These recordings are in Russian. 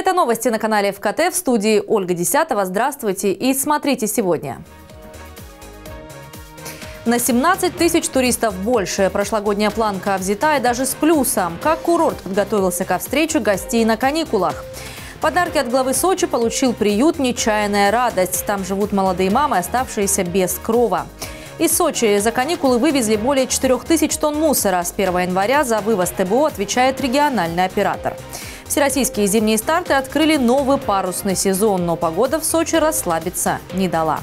Это новости на канале ФКТ. В студии Ольга Десятова. Здравствуйте и смотрите сегодня. На 17 тысяч туристов больше. Прошлогодняя планка взята и даже с плюсом. Как курорт подготовился ко встрече гостей на каникулах. Подарки от главы Сочи получил приют «Нечаянная радость». Там живут молодые мамы, оставшиеся без крова. Из Сочи за каникулы вывезли более 4000 тонн мусора. С 1 января за вывоз ТБО отвечает региональный оператор. Всероссийские зимние старты открыли новый парусный сезон, но погода в Сочи расслабиться не дала.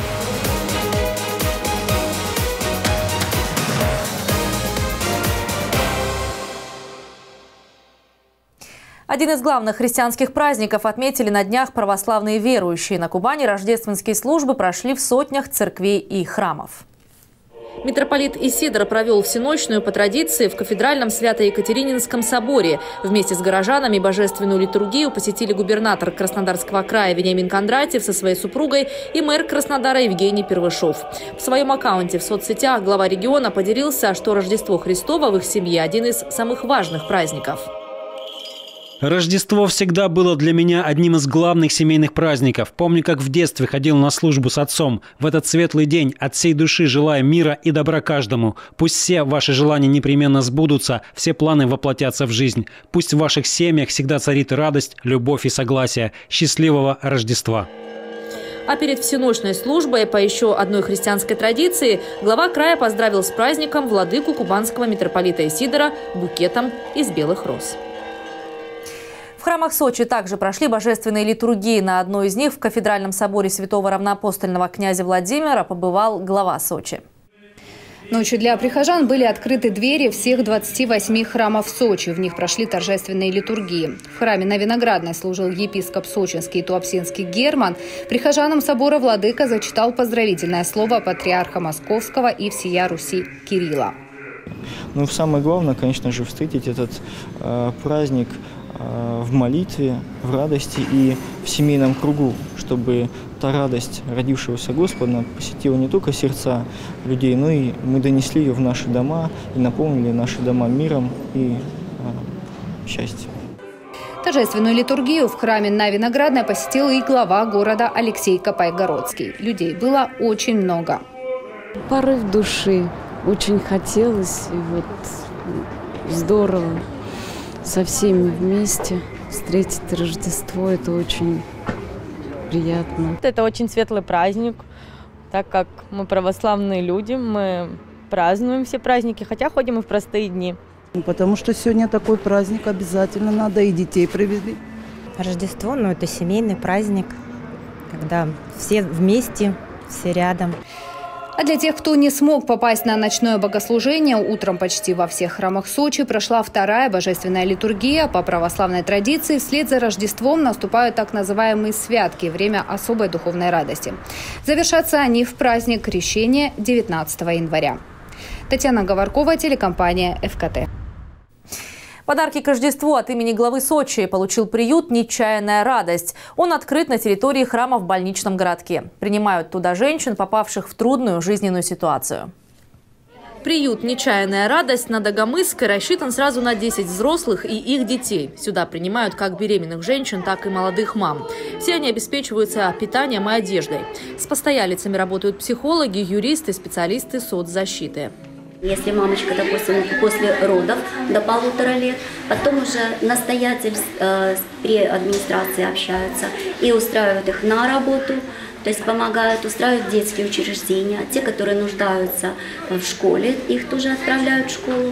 Один из главных христианских праздников отметили на днях православные верующие. На Кубани рождественские службы прошли в сотнях церквей и храмов. Митрополит Исидор провел всеночную по традиции в кафедральном Свято-Екатерининском соборе. Вместе с горожанами божественную литургию посетили губернатор Краснодарского края Вениамин Кондратьев со своей супругой и мэр Краснодара Евгений Первышов. В своем аккаунте в соцсетях глава региона поделился, что Рождество Христово в их семье – один из самых важных праздников. Рождество всегда было для меня одним из главных семейных праздников. Помню, как в детстве ходил на службу с отцом. В этот светлый день от всей души желаю мира и добра каждому. Пусть все ваши желания непременно сбудутся, все планы воплотятся в жизнь. Пусть в ваших семьях всегда царит радость, любовь и согласие. Счастливого Рождества! А перед всеночной службой по еще одной христианской традиции глава края поздравил с праздником владыку кубанского митрополита Исидора букетом из белых роз. В храмах Сочи также прошли божественные литургии. На одной из них в кафедральном соборе святого равноапостольного князя Владимира побывал глава Сочи. Ночью для прихожан были открыты двери всех 28 храмов Сочи. В них прошли торжественные литургии. В храме на Виноградной служил епископ сочинский и туапсинский Герман. Прихожанам собора владыка зачитал поздравительное слово патриарха Московского и всея Руси Кирилла. Ну, самое главное, конечно же, встретить этот праздник в молитве, в радости и в семейном кругу, чтобы та радость родившегося Господа посетила не только сердца людей, но и мы донесли ее в наши дома и наполнили наши дома миром и счастьем. Торжественную литургию в храме на Виноградной посетил и глава города Алексей Копайгородский. Людей было очень много. Порыв души. Очень хотелось, и вот здорово со всеми вместе встретить Рождество. Это очень приятно. Это очень светлый праздник, так как мы православные люди, мы празднуем все праздники, хотя ходим и в простые дни. Потому что сегодня такой праздник, обязательно надо, и детей привезли. Рождество, это семейный праздник, когда все вместе, все рядом. А для тех, кто не смог попасть на ночное богослужение, утром почти во всех храмах Сочи прошла вторая божественная литургия. По православной традиции вслед за Рождеством наступают так называемые святки – время особой духовной радости. Завершатся они в праздник Крещения 19 января. Татьяна Говоркова, телекомпания ФКТ. Подарки к Рождеству от имени главы Сочи получил приют «Нечаянная радость». Он открыт на территории храма в больничном городке. Принимают туда женщин, попавших в трудную жизненную ситуацию. Приют «Нечаянная радость» на Дагомысской рассчитан сразу на 10 взрослых и их детей. Сюда принимают как беременных женщин, так и молодых мам. Все они обеспечиваются питанием и одеждой. С постоялицами работают психологи, юристы, специалисты соцзащиты. Если мамочка, допустим, после родов до 1,5 лет, потом уже настоятель при администрации общаются и устраивают их на работу, то есть помогают устраивать детские учреждения. Те, которые нуждаются в школе, их тоже отправляют в школу.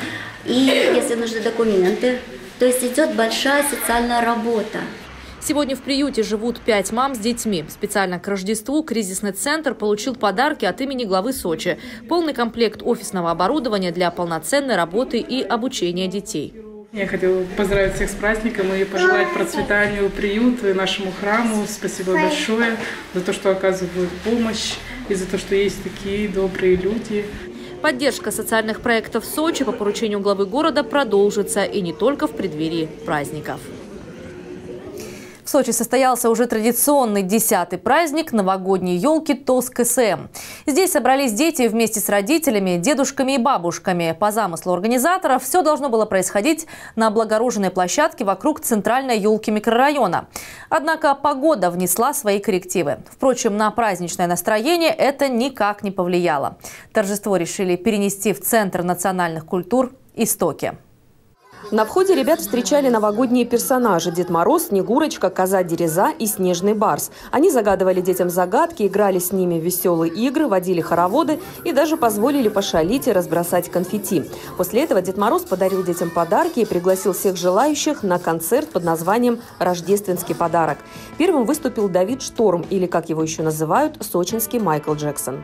И если нужны документы, то есть идет большая социальная работа. Сегодня в приюте живут 5 мам с детьми. Специально к Рождеству кризисный центр получил подарки от имени главы Сочи. Полный комплект офисного оборудования для полноценной работы и обучения детей. Я хотела поздравить всех с праздником и пожелать процветанию приюту и нашему храму. Спасибо большое за то, что оказывают помощь и за то, что есть такие добрые люди. Поддержка социальных проектов в Сочи по поручению главы города продолжится и не только в преддверии праздников. В Сочи состоялся уже традиционный 10-й праздник новогодней елки ТОС КСМ. Здесь собрались дети вместе с родителями, дедушками и бабушками. По замыслу организаторов все должно было происходить на облагороженной площадке вокруг центральной елки микрорайона. Однако погода внесла свои коррективы. Впрочем, на праздничное настроение это никак не повлияло. Торжество решили перенести в Центр национальных культур «Истоки». На входе ребят встречали новогодние персонажи – Дед Мороз, Снегурочка, Коза-Дереза и Снежный Барс. Они загадывали детям загадки, играли с ними в веселые игры, водили хороводы и даже позволили пошалить и разбросать конфетти. После этого Дед Мороз подарил детям подарки и пригласил всех желающих на концерт под названием «Рождественский подарок». Первым выступил Давид Шторм, или, как его еще называют, сочинский Майкл Джексон.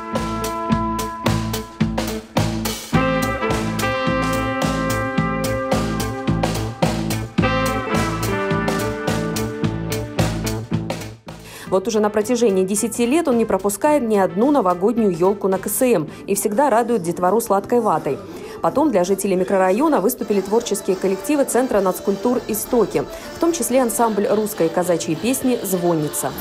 Вот уже на протяжении 10 лет он не пропускает ни одну новогоднюю елку на КСМ и всегда радует детвору сладкой ватой. Потом для жителей микрорайона выступили творческие коллективы Центра нацкультур «Истоки», в том числе ансамбль русской и казачьей песни «Звонница».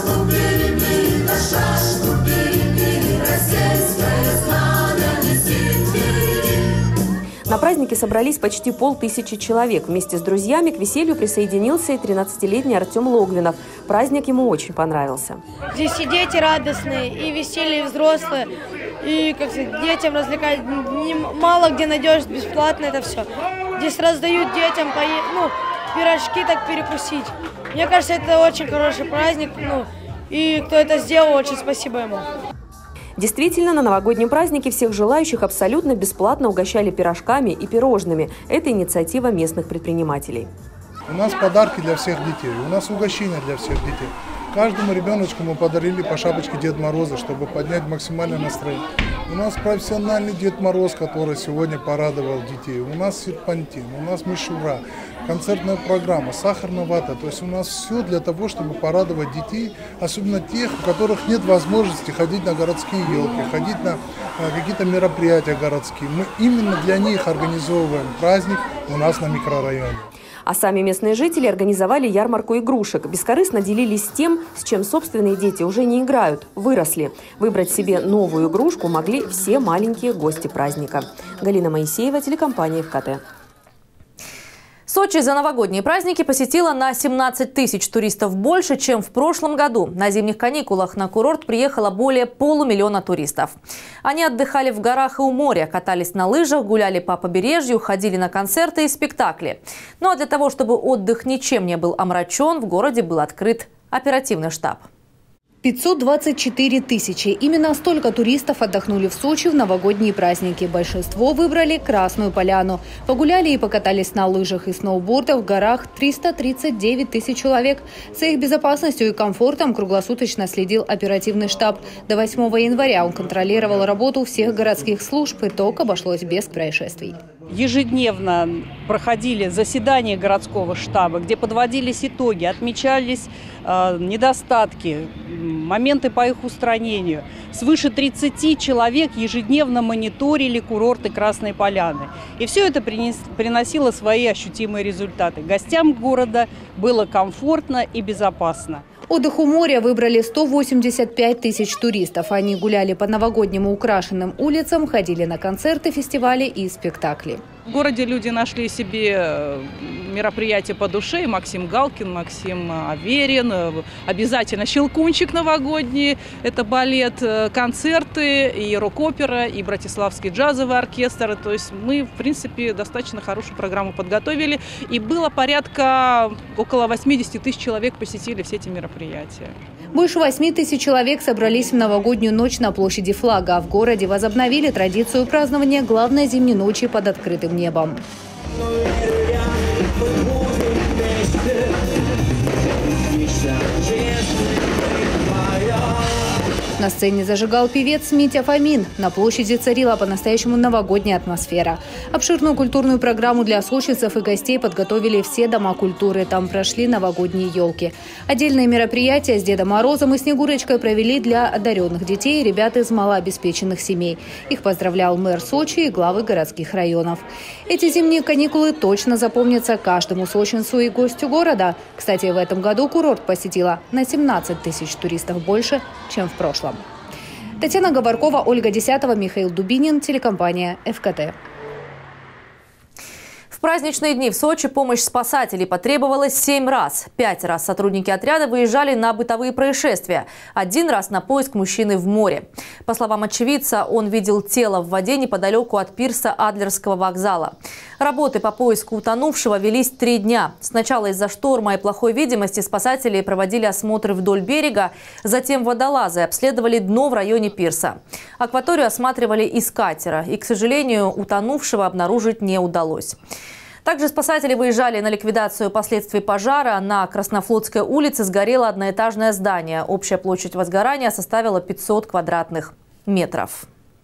На празднике собрались почти 500 человек. Вместе с друзьями к веселью присоединился и 13-летний Артем Логвинов. Праздник ему очень понравился. Здесь и дети радостные, и веселье, и взрослые, и как сказать, детям развлекать. Мало где найдешь бесплатно это все. Здесь раздают детям пирожки так перекусить. Мне кажется, это очень хороший праздник. И кто это сделал, очень спасибо ему. Действительно, на новогоднем празднике всех желающих абсолютно бесплатно угощали пирожками и пирожными. Это инициатива местных предпринимателей. У нас подарки для всех детей, у нас угощения для всех детей. Каждому ребеночку мы подарили по шапочке Деда Мороза, чтобы поднять максимальное настроение. У нас профессиональный Дед Мороз, который сегодня порадовал детей. У нас серпантин, у нас мишура, концертная программа, сахарная вата. То есть у нас все для того, чтобы порадовать детей, особенно тех, у которых нет возможности ходить на городские елки, ходить на какие-то мероприятия городские. Мы именно для них организовываем праздник у нас на микрорайоне. А сами местные жители организовали ярмарку игрушек. Бескорыстно делились тем, с чем собственные дети уже не играют, выросли. Выбрать себе новую игрушку могли все маленькие гости праздника. Галина Моисеева, телекомпания ФКТ. Сочи за новогодние праздники посетило на 17 тысяч туристов больше, чем в прошлом году. На зимних каникулах на курорт приехало более 500 000 туристов. Они отдыхали в горах и у моря, катались на лыжах, гуляли по побережью, ходили на концерты и спектакли. Ну а для того, чтобы отдых ничем не был омрачен, в городе был открыт оперативный штаб. 524 тысячи. Именно столько туристов отдохнули в Сочи в новогодние праздники. Большинство выбрали Красную Поляну. Погуляли и покатались на лыжах и сноубордах в горах 339 тысяч человек. За их безопасностью и комфортом круглосуточно следил оперативный штаб. До 8 января он контролировал работу всех городских служб. Итог обошлось без происшествий. Ежедневно проходили заседания городского штаба, где подводились итоги, отмечались недостатки, моменты по их устранению. Свыше 30 человек ежедневно мониторили курорты Красной Поляны. И все это приносило свои ощутимые результаты. Гостям города было комфортно и безопасно. Отдых у моря выбрали 185 тысяч туристов. Они гуляли по новогоднему украшенным улицам, ходили на концерты, фестивали и спектакли. В городе люди нашли себе мероприятия по душе. Максим Галкин, Максим Аверин, обязательно «Щелкунчик» новогодний, это балет, концерты, и рок-опера, и Братиславский джазовый оркестр. То есть мы, в принципе, достаточно хорошую программу подготовили. И было порядка около 80 тысяч человек посетили все эти мероприятия. Больше 8 тысяч человек собрались в новогоднюю ночь на площади Флага. А в городе возобновили традицию празднования главной зимней ночи под открытым небом. На сцене зажигал певец Митя Фомин. На площади царила по-настоящему новогодняя атмосфера. Обширную культурную программу для сочинцев и гостей подготовили все дома культуры. Там прошли новогодние елки. Отдельные мероприятия с Дедом Морозом и Снегурочкой провели для одаренных детей и ребят из малообеспеченных семей. Их поздравлял мэр Сочи и главы городских районов. Эти зимние каникулы точно запомнятся каждому сочинцу и гостю города. Кстати, в этом году курорт посетила на 17 тысяч туристов больше, чем в прошлом. Татьяна Габаркова, Ольга Десятова, Михаил Дубинин, телекомпания ФКТ. В праздничные дни в Сочи помощь спасателей потребовалась 7 раз. 5 раз сотрудники отряда выезжали на бытовые происшествия. 1 раз на поиск мужчины в море. По словам очевидца, он видел тело в воде неподалеку от пирса Адлерского вокзала. Работы по поиску утонувшего велись 3 дня. Сначала из-за шторма и плохой видимости спасатели проводили осмотры вдоль берега. Затем водолазы обследовали дно в районе пирса. Акваторию осматривали из катера. И, к сожалению, утонувшего обнаружить не удалось. Также спасатели выезжали на ликвидацию последствий пожара. На Краснофлотской улице сгорело одноэтажное здание. Общая площадь возгорания составила 500 квадратных метров.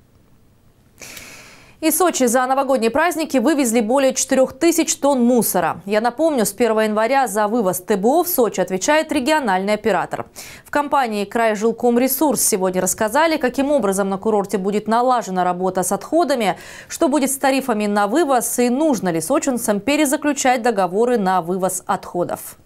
Из Сочи за новогодние праздники вывезли более 4000 тонн мусора. Я напомню, с 1 января за вывоз ТБО в Сочи отвечает региональный оператор. В компании «Крайжилкомресурс» сегодня рассказали, каким образом на курорте будет налажена работа с отходами, что будет с тарифами на вывоз и нужно ли сочинцам перезаключать договоры на вывоз отходов.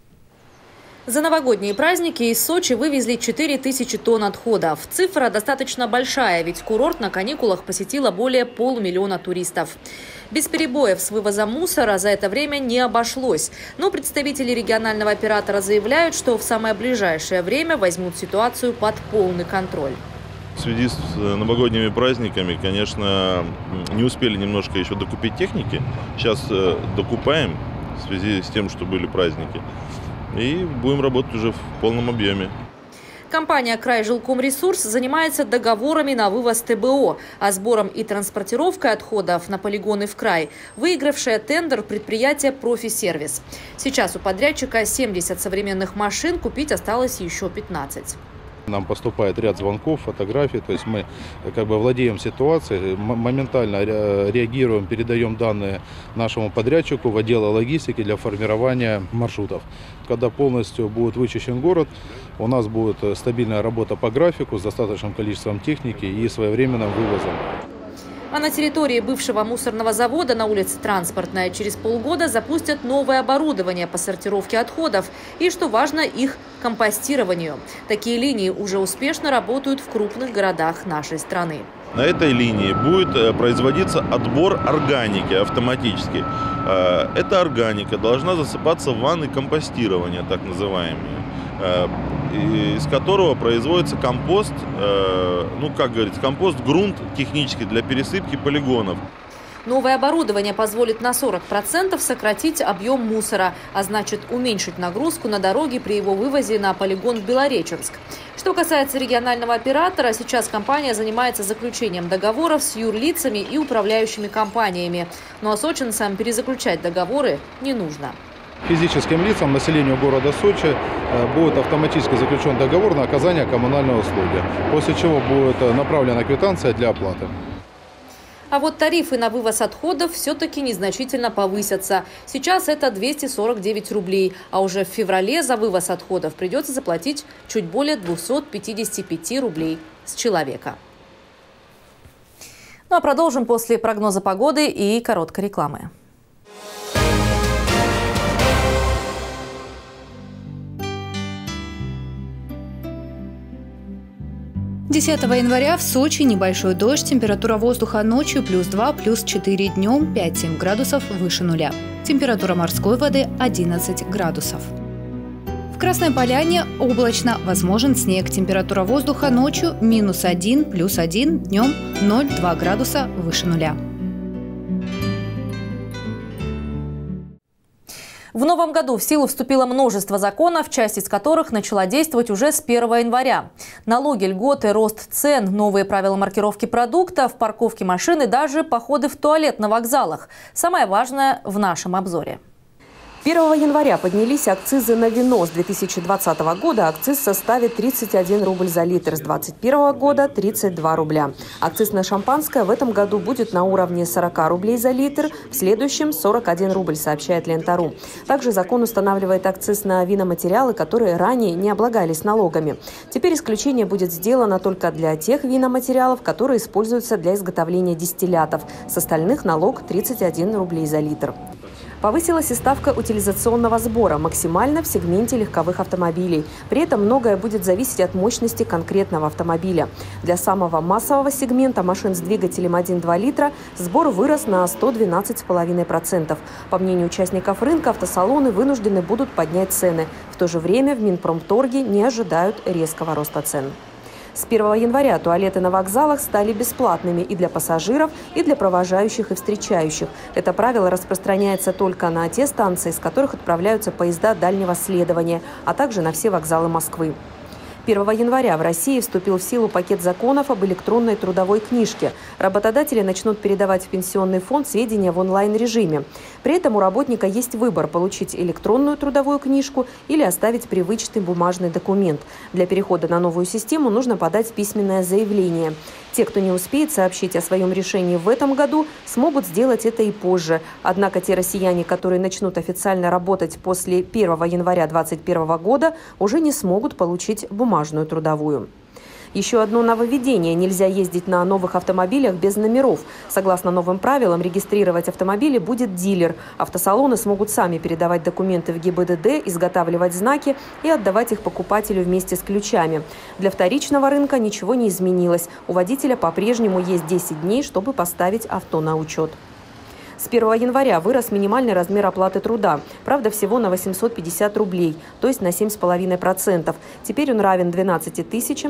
За новогодние праздники из Сочи вывезли 4000 тонн отходов. Цифра достаточно большая, ведь курорт на каникулах посетило более 500 000 туристов. Без перебоев с вывозом мусора за это время не обошлось. Но представители регионального оператора заявляют, что в самое ближайшее время возьмут ситуацию под полный контроль. В связи с новогодними праздниками, конечно, не успели немножко еще докупить техники. Сейчас докупаем в связи с тем, что были праздники. И будем работать уже в полном объеме. Компания «Крайжилкомресурс» занимается договорами на вывоз ТБО, а сбором и транспортировкой отходов на полигоны в край выигравшее тендер предприятие «Профи-сервис». Сейчас у подрядчика 70 современных машин, купить осталось еще 15. Нам поступает ряд звонков, фотографий, то есть мы владеем ситуацией, моментально реагируем, передаем данные нашему подрядчику в отдел логистики для формирования маршрутов. Когда полностью будет вычищен город, у нас будет стабильная работа по графику с достаточным количеством техники и своевременным вывозом. А на территории бывшего мусорного завода на улице Транспортная через полгода запустят новое оборудование по сортировке отходов и, что важно, их компостированию. Такие линии уже успешно работают в крупных городах нашей страны. На этой линии будет производиться отбор органики автоматически. Эта органика должна засыпаться в ванны компостирования, так называемые, из которого производится компост, компост-грунт технический для пересыпки полигонов. Новое оборудование позволит на 40% сократить объем мусора, а значит уменьшить нагрузку на дороге при его вывозе на полигон в Белореченск. Что касается регионального оператора, сейчас компания занимается заключением договоров с юрлицами и управляющими компаниями. Но сочинцам перезаключать договоры не нужно. Физическим лицам, населению города Сочи будет автоматически заключен договор на оказание коммунальной услуги, после чего будет направлена квитанция для оплаты. А вот тарифы на вывоз отходов все-таки незначительно повысятся. Сейчас это 249 рублей, а уже в феврале за вывоз отходов придется заплатить чуть более 255 рублей с человека. Ну а продолжим после прогноза погоды и короткой рекламы. 10 января в Сочи небольшой дождь, температура воздуха ночью +2, +4 днем, 5-7 градусов выше нуля. Температура морской воды 11 градусов. В Красной Поляне облачно, возможен снег. Температура воздуха ночью -1, +1, днем 0,2 градуса выше нуля. В новом году в силу вступило множество законов, часть из которых начала действовать уже с 1 января. Налоги, льготы, рост цен, новые правила маркировки продуктов, парковки машин и даже походы в туалет на вокзалах. Самое важное в нашем обзоре. 1 января поднялись акцизы на вино. С 2020 года акциз составит 31 рубль за литр, с 2021 года 32 рубля. Акциз на шампанское в этом году будет на уровне 40 рублей за литр, в следующем 41 рубль, сообщает Лента.ру. Также закон устанавливает акциз на виноматериалы, которые ранее не облагались налогами. Теперь исключение будет сделано только для тех виноматериалов, которые используются для изготовления дистиллятов. С остальных налог 31 рублей за литр. Повысилась и ставка утилизационного сбора, максимально в сегменте легковых автомобилей. При этом многое будет зависеть от мощности конкретного автомобиля. Для самого массового сегмента машин с двигателем 1,2 литра сбор вырос на 112,5%. По мнению участников рынка, автосалоны вынуждены будут поднять цены. В то же время в Минпромторге не ожидают резкого роста цен. С 1 января туалеты на вокзалах стали бесплатными и для пассажиров, и для провожающих и встречающих. Это правило распространяется только на те станции, с которых отправляются поезда дальнего следования, а также на все вокзалы Москвы. 1 января в России вступил в силу пакет законов об электронной трудовой книжке. Работодатели начнут передавать в пенсионный фонд сведения в онлайн-режиме. При этом у работника есть выбор – получить электронную трудовую книжку или оставить привычный бумажный документ. Для перехода на новую систему нужно подать письменное заявление. Те, кто не успеет сообщить о своем решении в этом году, смогут сделать это и позже. Однако те россияне, которые начнут официально работать после 1 января 2021 года, уже не смогут получить бумажную трудовую. Еще одно нововведение – нельзя ездить на новых автомобилях без номеров. Согласно новым правилам, регистрировать автомобили будет дилер. Автосалоны смогут сами передавать документы в ГИБДД, изготавливать знаки и отдавать их покупателю вместе с ключами. Для вторичного рынка ничего не изменилось. У водителя по-прежнему есть 10 дней, чтобы поставить авто на учет. С 1 января вырос минимальный размер оплаты труда. Правда, всего на 850 рублей, то есть на 7,5%. Теперь он равен 12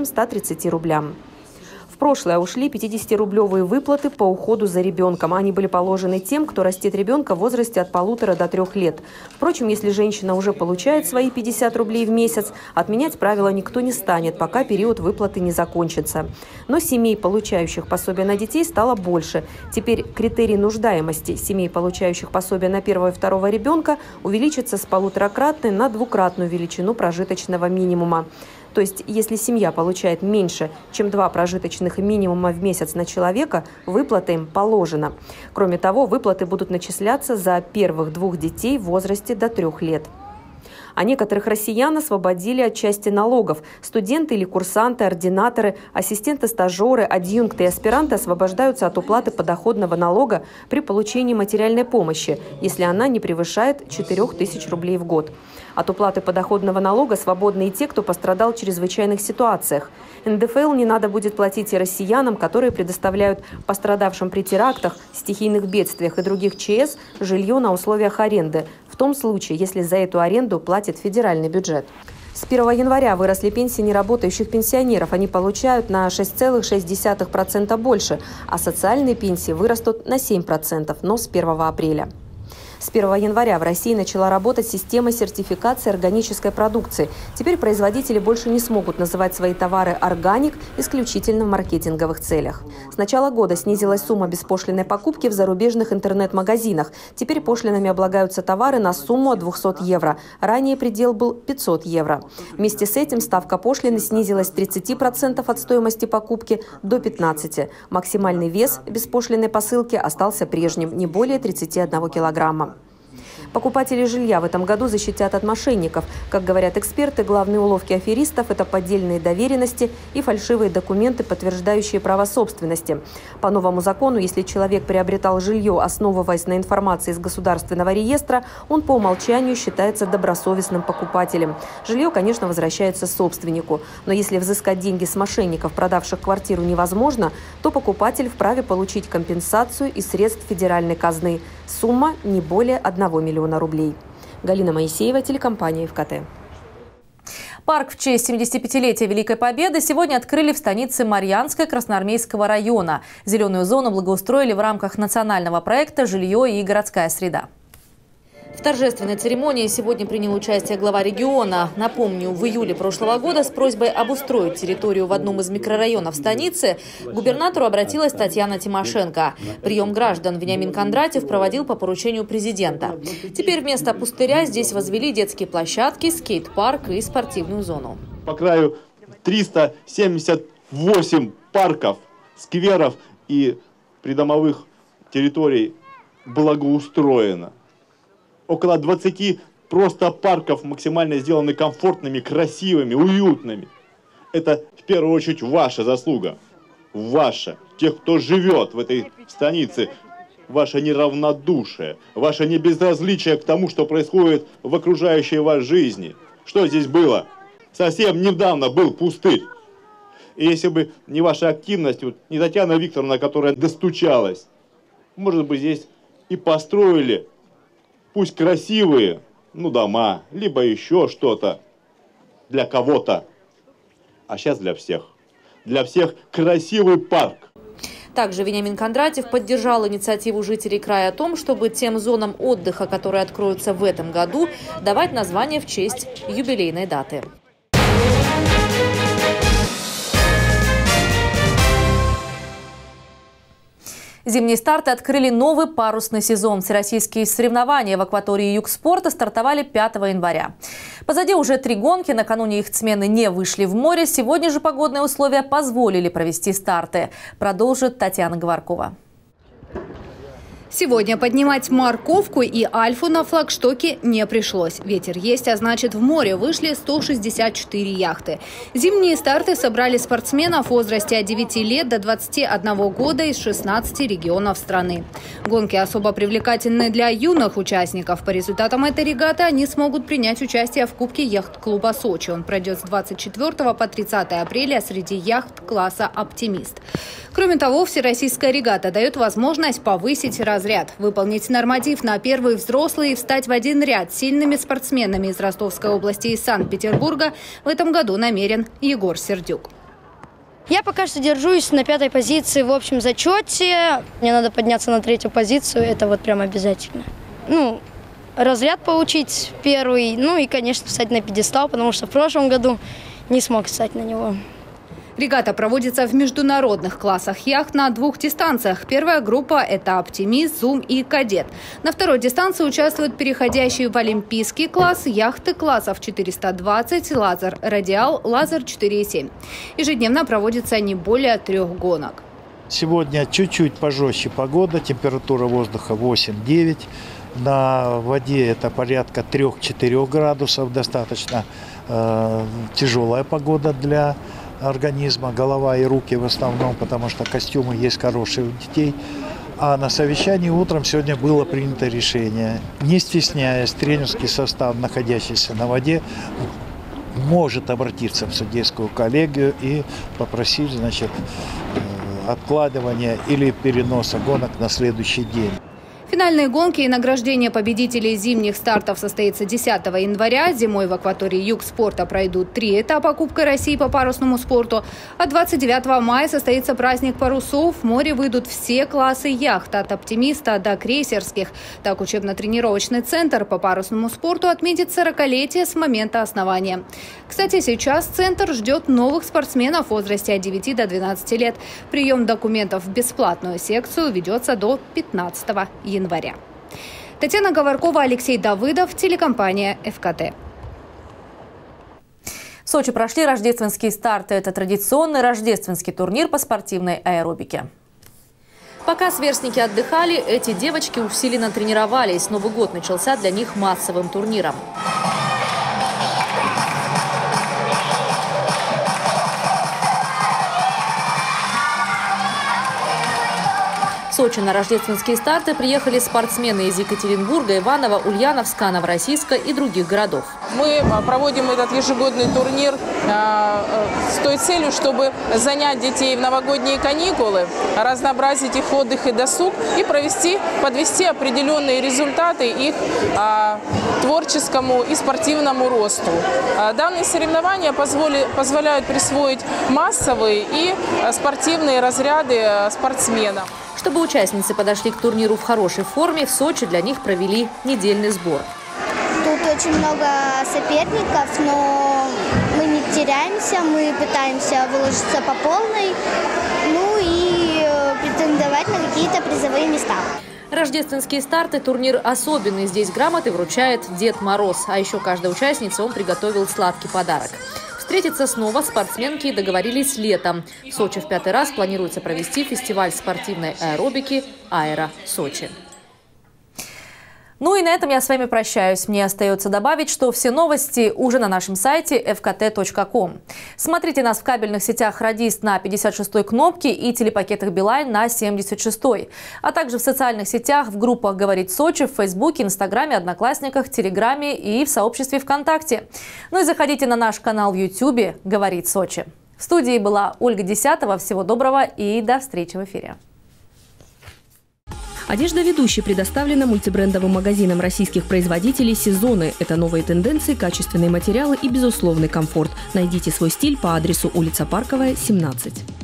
130 рублям. В прошлое ушли 50-рублевые выплаты по уходу за ребенком. Они были положены тем, кто растит ребенка в возрасте от 1,5 до 3 лет. Впрочем, если женщина уже получает свои 50 рублей в месяц, отменять правила никто не станет, пока период выплаты не закончится. Но семей, получающих пособие на детей, стало больше. Теперь критерий нуждаемости семей, получающих пособие на первого и второго ребенка, увеличится с 1,5-кратной на 2-кратную величину прожиточного минимума. То есть, если семья получает меньше, чем 2 прожиточных минимума в месяц на человека, выплата им положена. Кроме того, выплаты будут начисляться за первых 2 детей в возрасте до 3 лет. А некоторых россиян освободили от части налогов. Студенты или курсанты, ординаторы, ассистенты-стажеры, адъюнкты и аспиранты освобождаются от уплаты подоходного налога при получении материальной помощи, если она не превышает 4000 рублей в год. От уплаты подоходного налога свободны и те, кто пострадал в чрезвычайных ситуациях. НДФЛ не надо будет платить и россиянам, которые предоставляют пострадавшим при терактах, стихийных бедствиях и других ЧС жилье на условиях аренды, в том случае, если за эту аренду платит федеральный бюджет. С 1 января выросли пенсии неработающих пенсионеров. Они получают на 6,6% больше, а социальные пенсии вырастут на 7%, но с 1 апреля. С 1 января в России начала работать система сертификации органической продукции. Теперь производители больше не смогут называть свои товары «органик» исключительно в маркетинговых целях. С начала года снизилась сумма беспошлинной покупки в зарубежных интернет-магазинах. Теперь пошлинами облагаются товары на сумму от 200 евро. Ранее предел был 500 евро. Вместе с этим ставка пошлины снизилась с 30% от стоимости покупки до 15%. Максимальный вес беспошлинной посылки остался прежним – не более 31 килограмма. Покупатели жилья в этом году защитят от мошенников. Как говорят эксперты, главные уловки аферистов – это поддельные доверенности и фальшивые документы, подтверждающие право собственности. По новому закону, если человек приобретал жилье, основываясь на информации из государственного реестра, он по умолчанию считается добросовестным покупателем. Жилье, конечно, возвращается собственнику. Но если взыскать деньги с мошенников, продавших квартиру, невозможно, то покупатель вправе получить компенсацию из средств федеральной казны. Сумма не более 1 миллиона рублей. Галина Моисеева, телекомпания ФКТ. Парк в честь 75-летия Великой Победы сегодня открыли в станице Марьянской Красноармейского района. Зеленую зону благоустроили в рамках национального проекта «Жилье и городская среда». В торжественной церемонии сегодня принял участие глава региона. Напомню, в июле прошлого года с просьбой обустроить территорию в одном из микрорайонов станицы к губернатору обратилась Татьяна Тимошенко. Прием граждан Вениамин Кондратьев проводил по поручению президента. Теперь вместо пустыря здесь возвели детские площадки, скейт-парк и спортивную зону. По краю 378 парков, скверов и придомовых территорий благоустроено. Около 20 просто парков максимально сделаны комфортными, красивыми, уютными. Это в первую очередь ваша заслуга. Ваша. Тех, кто живет в этой станице. Ваше неравнодушие, ваше небезразличие к тому, что происходит в окружающей вас жизни. Что здесь было? Совсем недавно был пустырь. И если бы не ваша активность, вот, не Татьяна Викторовна, которая достучалась, может быть, здесь и построили, пусть красивые, дома, либо еще что-то для кого-то. А сейчас для всех. Для всех красивый парк. Также Вениамин Кондратьев поддержал инициативу жителей края о том, чтобы тем зонам отдыха, которые откроются в этом году, давать название в честь юбилейной даты. Зимние старты открыли новый парусный сезон. Всероссийские соревнования в акватории Югспорта стартовали 5 января. Позади уже 3 гонки. Накануне их смены не вышли в море. Сегодня же погодные условия позволили провести старты. Продолжит Татьяна Говоркова. Сегодня поднимать морковку и альфу на флагштоке не пришлось. Ветер есть, а значит, в море вышли 164 яхты. Зимние старты собрали спортсменов в возрасте от 9 лет до 21 года из 16 регионов страны. Гонки особо привлекательны для юных участников. По результатам этой регаты они смогут принять участие в Кубке яхт-клуба «Сочи». Он пройдет с 24 по 30 апреля среди яхт класса «Оптимист». Кроме того, всероссийская регата дает возможность повысить разряд, выполнить норматив на первый взрослый и встать в один ряд с сильными спортсменами из Ростовской области и Санкт-Петербурга в этом году намерен Егор Сердюк. Я пока что держусь на 5-й позиции в общем зачете. Мне надо подняться на 3-ю позицию, это вот прям обязательно. Разряд получить первый, и, конечно, встать на пьедестал, потому что в прошлом году не смог встать на него. Регата проводится в международных классах яхт на 2 дистанциях. Первая группа – это «Оптимист», «Зум» и «Кадет». На второй дистанции участвуют переходящие в олимпийский класс яхты классов 420, «Лазер Радиал», «Лазер 4.7». Ежедневно проводится не более 3 гонок. Сегодня чуть-чуть пожестче погода, температура воздуха 8-9. На воде это порядка 3-4 градусов, достаточно тяжелая погода для организма, голова и руки в основном, потому что костюмы есть хорошие у детей. А на совещании утром сегодня было принято решение, не стесняясь, тренерский состав, находящийся на воде, может обратиться в судейскую коллегию и попросить, откладывания или переноса гонок на следующий день. Финальные гонки и награждение победителей зимних стартов состоится 10 января. Зимой в акватории Югспорта пройдут 3 этапа Кубка России по парусному спорту. А 29 мая состоится праздник парусов. В море выйдут все классы яхт, от «Оптимиста» до крейсерских. Так, учебно-тренировочный центр по парусному спорту отметит 40-летие с момента основания. Кстати, сейчас центр ждет новых спортсменов в возрасте от 9 до 12 лет. Прием документов в бесплатную секцию ведется до 15 января. Татьяна Говоркова, Алексей Давыдов, телекомпания ФКТ. В Сочи прошли рождественские старты. Это традиционный рождественский турнир по спортивной аэробике. Пока сверстники отдыхали, эти девочки усиленно тренировались. Новый год начался для них массовым турниром. В Сочи на рождественские старты приехали спортсмены из Екатеринбурга, Иваново, Ульяновска, Новороссийска и других городов. Мы проводим этот ежегодный турнир с той целью, чтобы занять детей в новогодние каникулы, разнообразить их отдых и досуг и подвести определенные результаты их творческому и спортивному росту. Данные соревнования позволяют присвоить массовые и спортивные разряды спортсменам. Чтобы участницы подошли к турниру в хорошей форме, в Сочи для них провели недельный сбор. Тут очень много соперников, но мы не теряемся, мы пытаемся выложиться по полной, ну и претендовать на какие-то призовые места. Рождественские старты, турнир особенный. Здесь грамоты вручает Дед Мороз. А еще каждой участнице он приготовил сладкий подарок. Встретиться снова спортсменки договорились летом. В Сочи в 5-й раз планируется провести фестиваль спортивной аэробики «Аэро Сочи». Ну и на этом я с вами прощаюсь. Мне остается добавить, что все новости уже на нашем сайте fkt.com. Смотрите нас в кабельных сетях «Радист» на 56-й кнопке и телепакетах «Билайн» на 76-й. А также в социальных сетях, в группах «Говорит Сочи», в Фейсбуке, Инстаграме, Одноклассниках, Телеграме и в сообществе ВКонтакте. Ну и заходите на наш канал в Ютубе «Говорит Сочи». В студии была Ольга Десятова. Всего доброго и до встречи в эфире. Одежда ведущей предоставлена мультибрендовым магазином российских производителей «Сезоны». Это новые тенденции, качественные материалы и безусловный комфорт. Найдите свой стиль по адресу улица Парковая, 17.